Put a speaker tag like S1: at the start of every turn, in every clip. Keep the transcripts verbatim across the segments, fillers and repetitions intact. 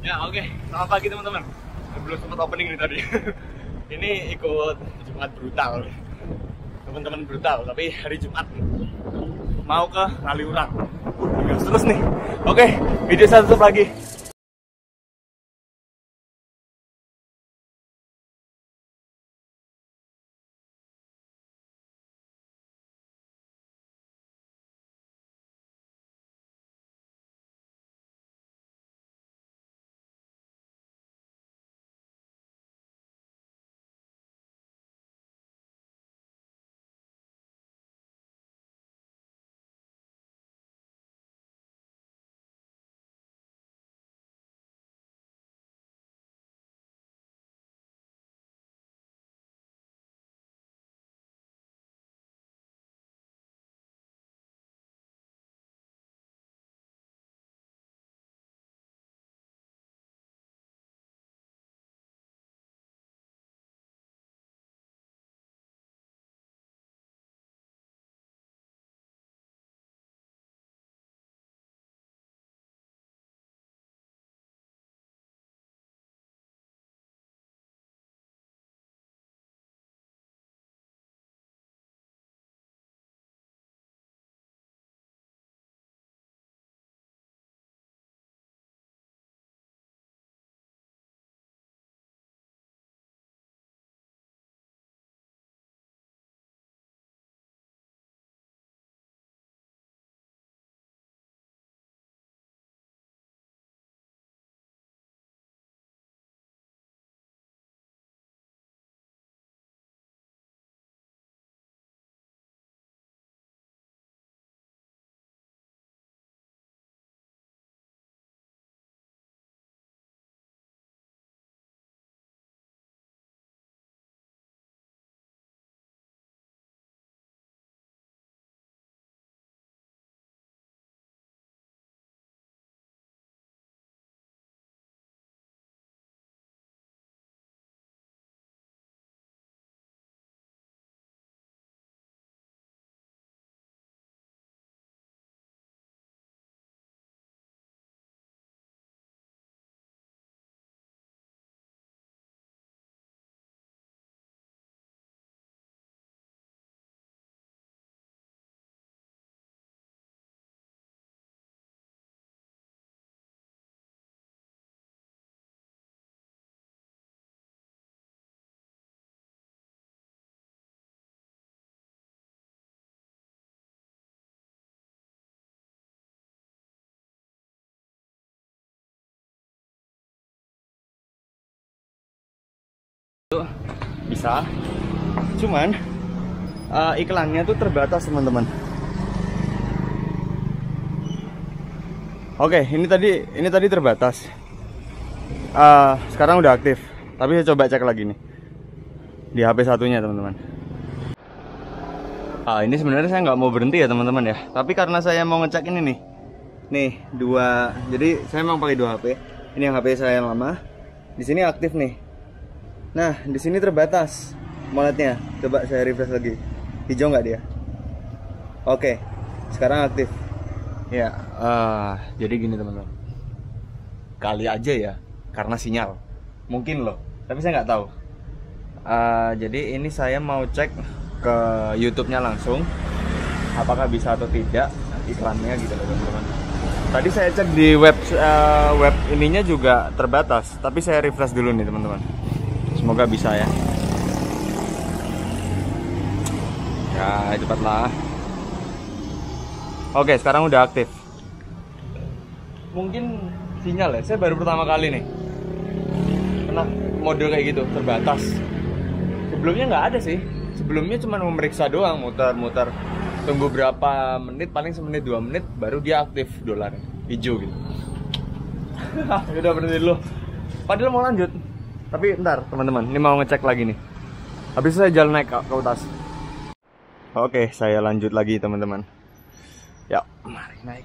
S1: Ya oke, okay. Selamat pagi teman-teman. Belum sempat opening nih tadi. Ini ikut Jumat brutal, teman-teman brutal. Tapi hari Jumat mau ke Kaliurang. Gas terus nih. Oke, okay, video saya tutup lagi. Bisa, cuman uh, iklannya tuh terbatas teman-teman. Oke, ini tadi ini tadi terbatas. Uh, sekarang udah aktif, tapi saya coba cek lagi nih di H P satunya teman-teman. Uh, ini sebenarnya saya nggak mau berhenti ya teman-teman ya, tapi karena saya mau ngecek ini nih, nih dua, jadi saya memang pakai dua H P. Ini yang H P saya yang lama, di sini aktif nih. Nah, di sini terbatas moletnya. Coba saya refresh lagi. Hijau nggak dia? Oke, sekarang aktif. Ya, uh, jadi gini teman-teman. Kali aja ya, karena sinyal. Mungkin loh, tapi saya nggak tahu. Uh, jadi ini saya mau cek ke YouTube-nya langsung, apakah bisa atau tidak iklannya gitu loh teman-teman. Tadi saya cek di web uh, web ininya juga terbatas, tapi saya refresh dulu nih teman-teman. Semoga bisa ya. Ya, cepatlah. Oke, sekarang udah aktif. Mungkin sinyal ya. Saya baru pertama kali nih kena model kayak gitu, terbatas. Sebelumnya nggak ada sih. Sebelumnya cuma memeriksa doang, muter-muter. Tunggu berapa menit, paling semenit dua menit baru dia aktif dolar hijau gitu. Udah berhenti dulu. Padahal mau lanjut. Tapi ntar teman-teman, ini mau ngecek lagi nih. Habis itu saya jalan naik ke, ke atas. Oke, saya lanjut lagi teman-teman. Ya, mari naik.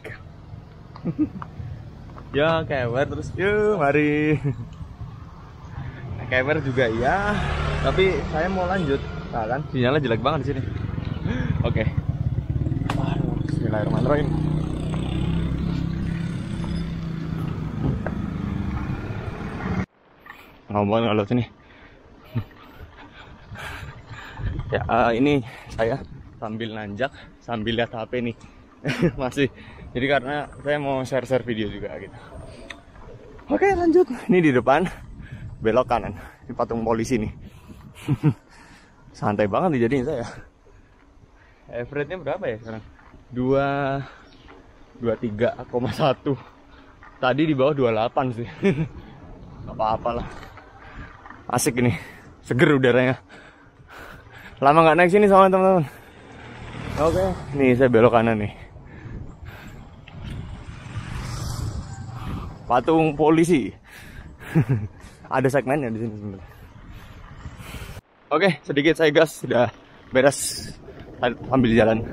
S1: Ya, kewer terus. Yuk, mari. Kewer juga ya. Tapi saya mau lanjut. Nah kan, sinyalnya jelek banget di sini. Oke. Bismillahirrahmanirrahim. ngomong kalau sini. Ya uh, ini saya sambil nanjak sambil lihat H P nih. Masih. Jadi karena saya mau share-share video juga gitu. Oke, lanjut. Ini di depan belok kanan di patung polisi nih. Santai banget dijadiin saya. Average-nya berapa ya sekarang? dua dua puluh tiga koma satu. Tadi di bawah dua puluh delapan sih. Gak apa-apa lah. Asik ini. Seger udaranya. Lama nggak naik sini soalnya teman-teman. Oke, nih saya belok kanan nih. Patung polisi. Ada segmennya di sini sebenarnya. Oke, sedikit saya gas, sudah beres sambil jalan.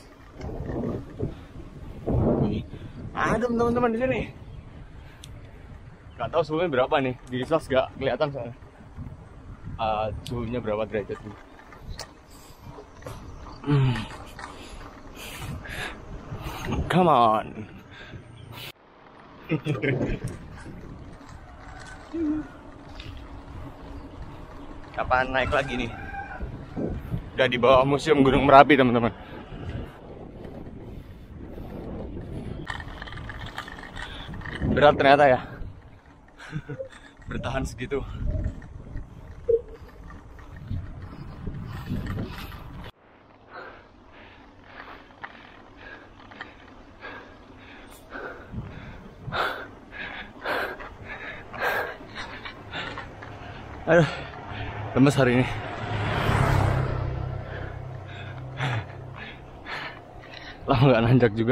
S1: Adem teman-teman di sini. Gak tahu suhunya berapa nih, di sos gak kelihatan soalnya. Uh, suhunya berapa derajat nih. Hmm. Come on. Kapan naik lagi nih? Udah di bawah Museum Gunung Merapi teman-teman. Berat ternyata ya. Bertahan segitu. Aduh, lemes hari ini. Lama nggak nanjak juga.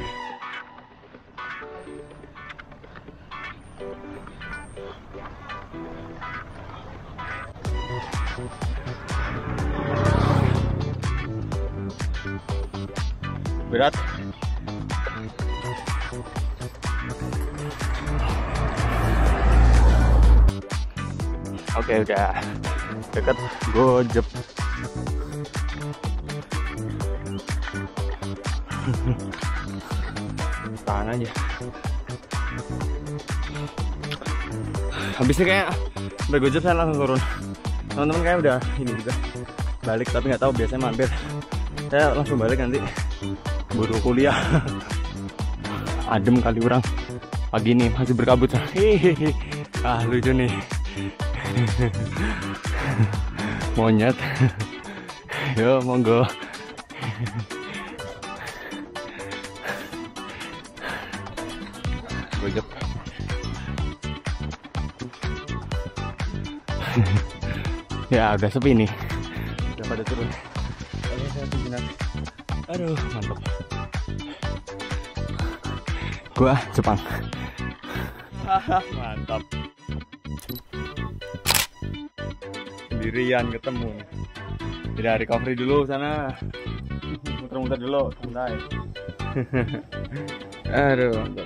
S1: Berat. Oke, udah deket Gojek. Tahan aja. Habisnya kayak bergojek saya langsung turun. Teman-teman kayak udah ini juga balik, tapi nggak tahu biasanya mampir. Saya langsung balik nanti buru kuliah. Adem kali orang pagi ini masih berkabut. Hihihi. Ah lucu nih. Monyet. Yo monggo. Gojek. Ya udah sepi nih. Udah pada turun. Oke, saya sejenak. Aduh, mantap. Gua Jepang. Mantap. Sendirian ketemu nih. Tidak recovery dulu sana. Muter-muter dulu, santai. Aduh, mantap.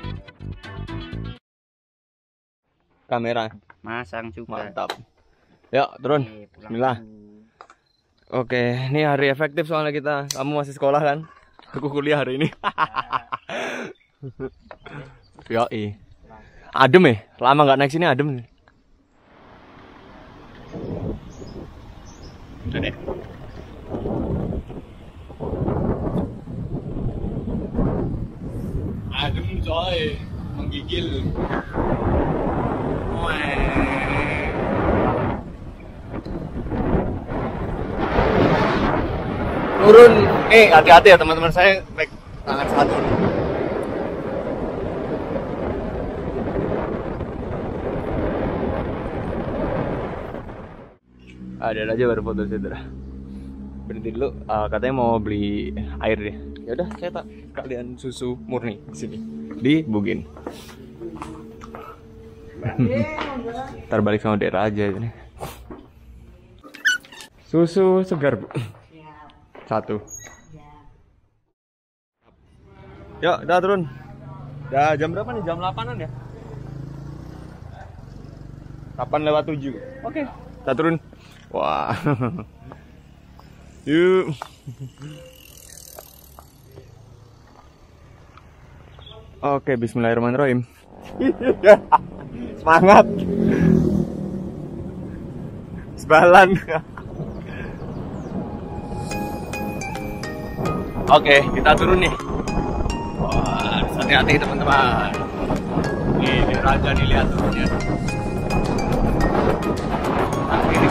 S1: Kamera
S2: masang juga.
S1: Mantap. Yuk, turun. Bismillah. Oke, ini hari efektif soalnya kita. Kamu masih sekolah kan? Aku kuliah hari ini. Yoi. Adem ya? Lama nggak naik sini adem. Udah deh. Adem coy, menggigil. Turun, eh hati-hati ya teman-teman, saya baik tangan satu. Ada aja baru foto saya. Berhenti dulu, uh, katanya mau beli air deh. Ya udah, saya tak kalian susu murni di sini di Bugin. Ntar balik sama daerah aja ini. Susu segar bu. Satu. Yuk, udah turun. Udah jam berapa nih? Jam delapanan ya? delapan lewat tujuh. Oke, kita turun. Wah. Yuk. Oke, bismillahirrahmanirrahim. Semangat. Sebalan. Oke, kita turun nih. Wah, hati-hati teman-teman. Ini raja nih, lihat turunnya. Nah, ini.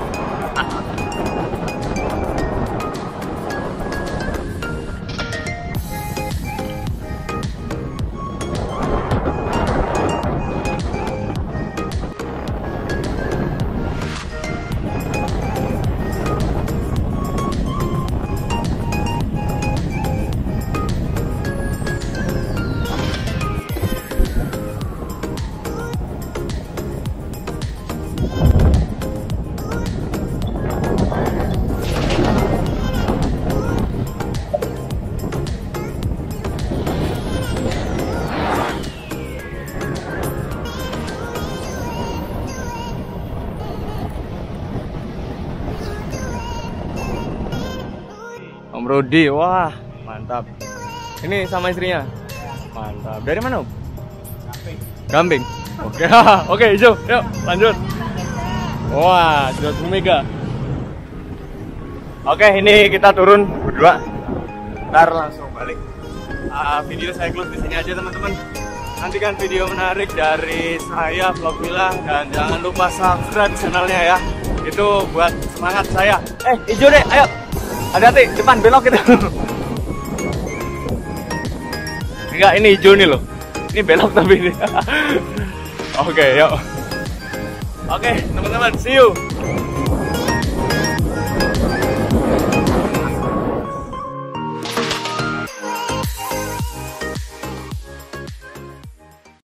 S1: Om Rudi, wah mantap. Ini sama istrinya, mantap. Dari mana Om? Gamping. Gamping. Oke, oke hijau. Yuk lanjut. Wah, sudah mega. Oke, ini kita turun berdua. Ntar langsung balik. Uh, video saya close di sini aja teman-teman. Nantikan video menarik dari saya Vlog Villa dan jangan lupa subscribe channelnya ya. Itu buat semangat saya. Eh, hijau deh, ayo. Hati-hati, depan belok gitu. Enggak, ini hijau nih loh. Ini belok tapi ini. Oke, yuk. Oke, teman-teman, see you.